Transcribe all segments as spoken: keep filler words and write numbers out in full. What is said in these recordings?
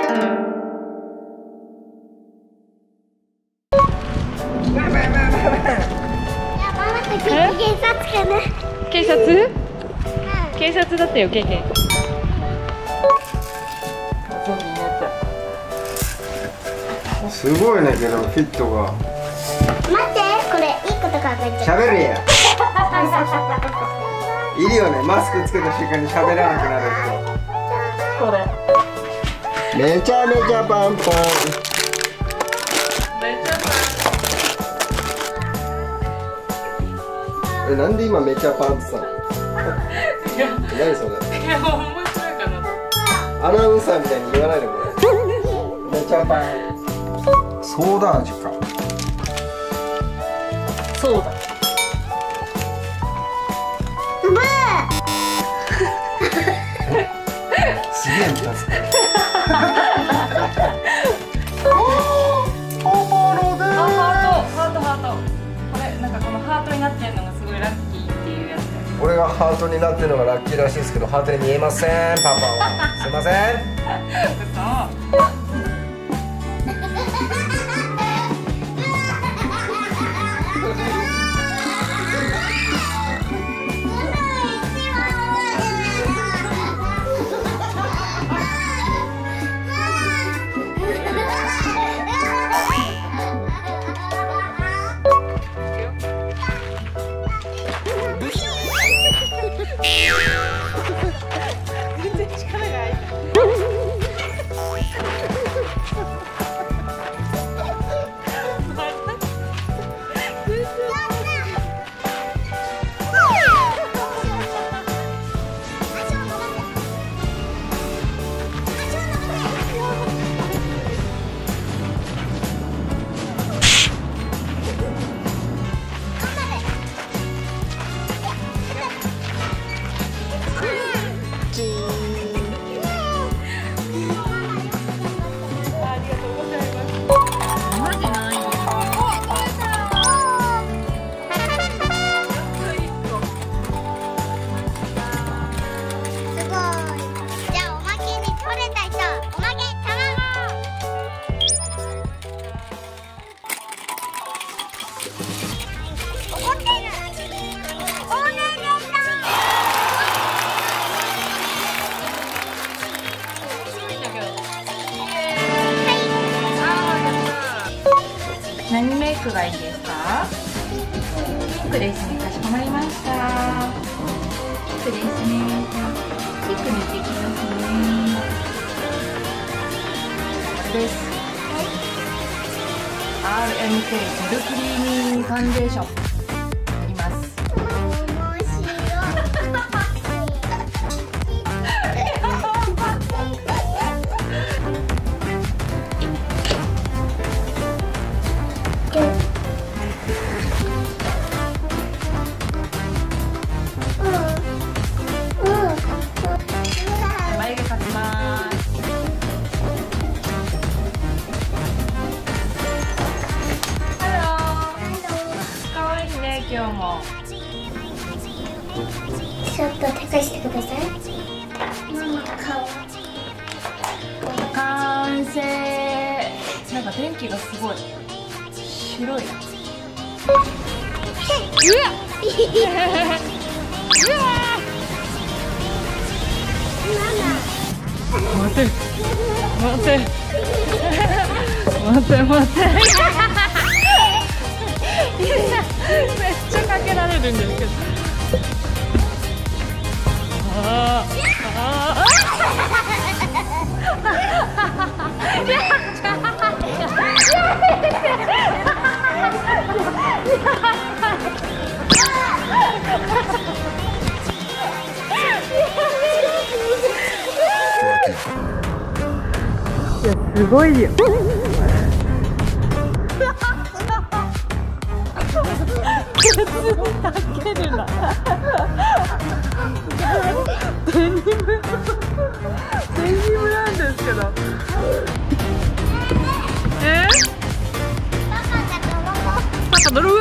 警察？警察だったよ、ケイケイ。 すごいねけどフィットが。 待って、これいいこと考えちゃう。 喋れや。いるよね、マスクつけた瞬間に喋らなくなる人。 これ。 めちゃめちゃパンパン。 めちゃえ、なんで今めちゃパンってさ。 いや、 何それ。 いや、面白いかな。 アナウンサーみたいに言わないでこれ。めちゃパン。ソーダ味か。 そうだ。 ブー。 すげえ見たっすね。 ハート、ハート。これ、なんかこのハートになってるのがすごいラッキーっていうやつ。 これがハートになってるのがラッキーらしいですけど、ハートに見えません、パパは。すいません。 嘘。全然力が入らない。何メイクがいいですか？ピンクですね。かしこまりました。ピンクですね。ピンク塗っていきますね。これです。アールエムケー セルクリーミングファンデーション塗ります。眉毛描きます。ハロー。可愛いね、今日も。 ちょっと高してください。ママ顔。 完成。なんか電気がすごい白い。うわうわ待て待て待て待てめっちゃかけられるんですけど、あーあーやすごいよ。かけるな。デニム、デニムなんですけど。え？パパドロー。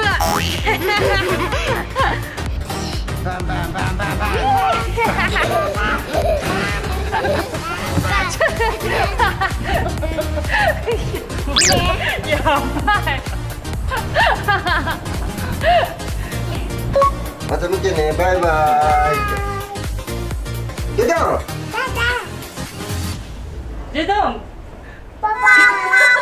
バンバンバンバンバン。 ばい。 また見てね、バイバイ。ドドン。 バイバイ。 ジュドン。 パパ